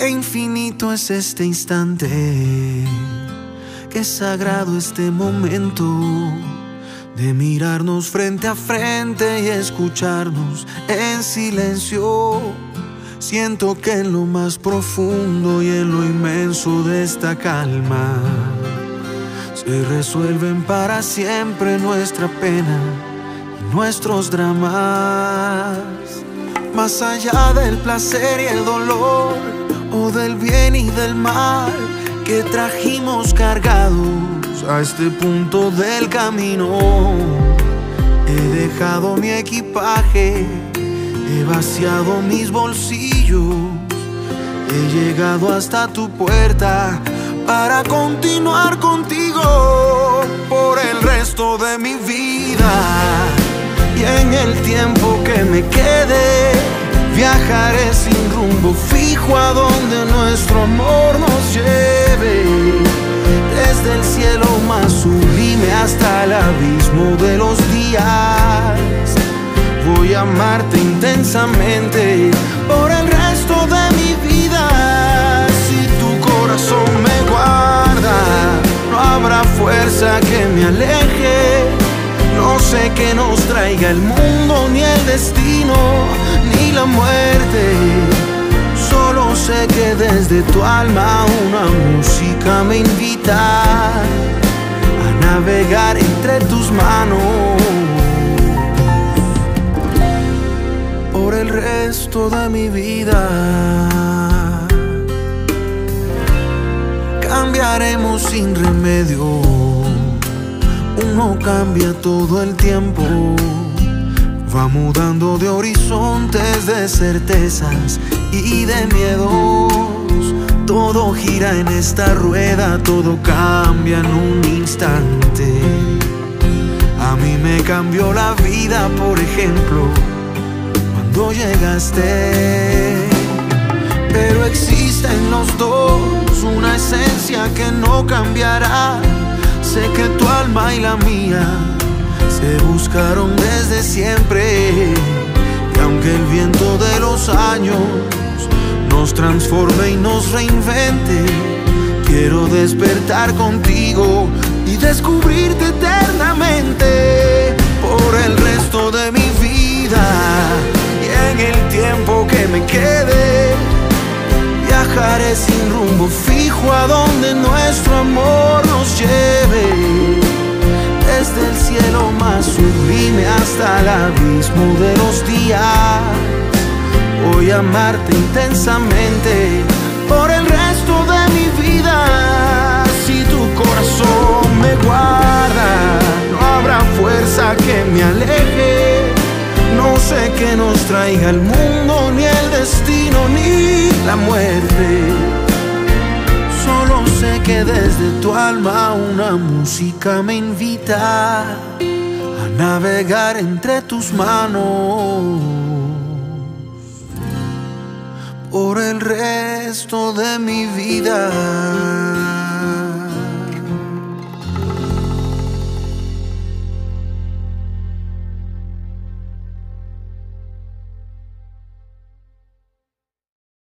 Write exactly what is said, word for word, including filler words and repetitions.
Qué infinito es este instante, qué sagrado este momento de mirarnos frente a frente y escucharnos en silencio. Siento que en lo más profundo y en lo inmenso de esta calma se resuelven para siempre nuestra pena y nuestros dramas. Más allá del placer y el dolor, o del bien y del mal que trajimos cargados a este punto del camino, he dejado mi equipaje, he vaciado mis bolsillos, he llegado hasta tu puerta para continuar contigo por el resto de mi vida. Y en el tiempo que me quede, viajaré sin rumbo fijo a donde nuestro amor nos lleve. Desde el cielo más sublime hasta el abismo de los días, voy a amarte intensamente por el resto de mi vida. Si tu corazón me guarda, no habrá fuerza que me aleje. No sé qué nos traiga el mundo, ni el destino, ni la muerte. Solo sé que desde tu alma una música me invita a navegar entre tus manos por el resto de mi vida. Cambiaremos sin remedio, uno cambia todo el tiempo, va mudando de horizontes, de certezas y de miedos. Todo gira en esta rueda, todo cambia en un instante. A mí me cambió la vida, por ejemplo, cuando llegaste. Pero existe en los dos una esencia que no cambiará. Sé que tu alma y la mía se buscaron desde siempre. Y aunque el viento de los años nos transforme y nos reinvente, quiero despertar contigo y descubrirte eternamente por el resto de mi vida. Y en el tiempo que me quede, viajaré sin rumbo fijo a donde nuestro amor nos lleve. Desde el cielo más sublime hasta el abismo de los días, voy a amarte intensamente por el resto de mi vida. Si tu corazón me guarda, no habrá fuerza que me aleje. No sé qué nos traiga el mundo, ni el destino, ni la muerte. Solo sé que desde tu alma una música me invita a navegar entre tus manos por el resto de mi vida.